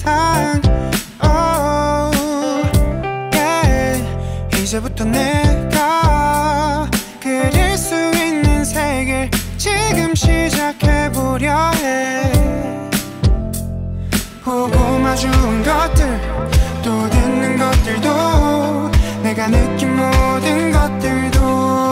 세상. Oh, yeah. 이제부터 내가 그릴 수 있는 세계 지금 시작해보려 해. 보고 마주온 것들 또 듣는 것들도 내가 느낀 모든 것들도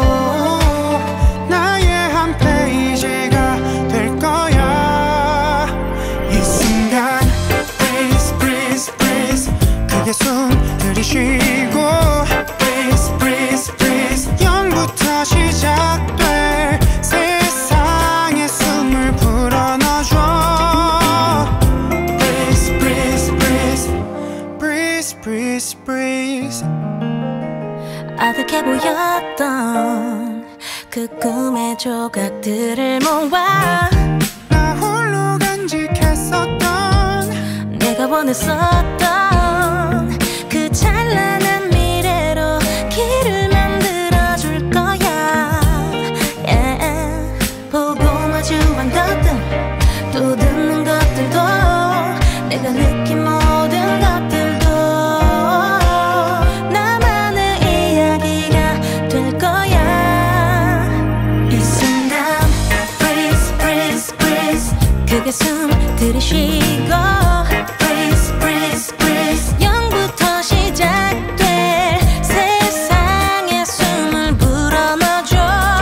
나의 한 페이지가 될 거야. 이 순간 breathe breathe breathe 크게 숨 들이쉬고 breathe breathe breathe 0부터 시작될 세상에 숨을 불어넣어줘. breathe breathe breathe breathe breathe. 아득해 보였던 그 꿈의 조각들을 모아 나 홀로 간직했었던 내가 원했었던 그 찬란한 미래로 길을 만들어줄 거야. yeah. 보고 마주한 것들 또 듣는 것들도 내가 느낀 모든 것들도 나만의 이야기가 될 거야. 이 순간 breathe breathe breathe 크게 숨 들이쉬고 breathe breathe breathe 0부터 시작될 세상에 숨을 불어넣어줘.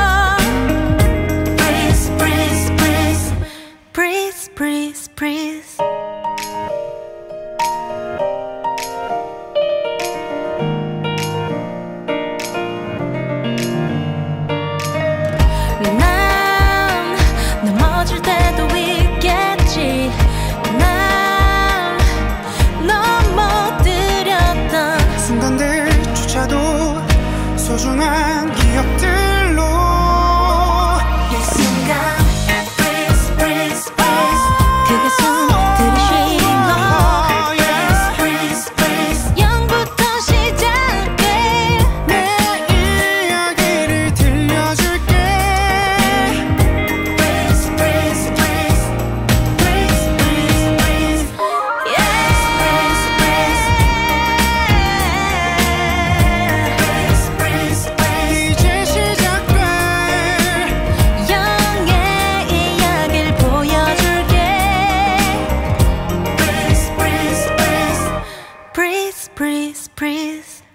breathe breathe breathe breathe breathe breathe. 난 넘어질 때도 있겠지. 난 넘어뜨렸던 순간들조차도 소중한 기억들로. 이 순간 breathe breathe breathe 크게 숨 들이쉬고 breathe breathe breathe 0부터 시작될 내 이야기를 들려줄게. breathe breathe breathe breathe breathe breathe yeah. breathe breathe breathe breathe 이제 시작될 영의 이야기를 보여줄게. breathe breathe breathe breathe breathe breathe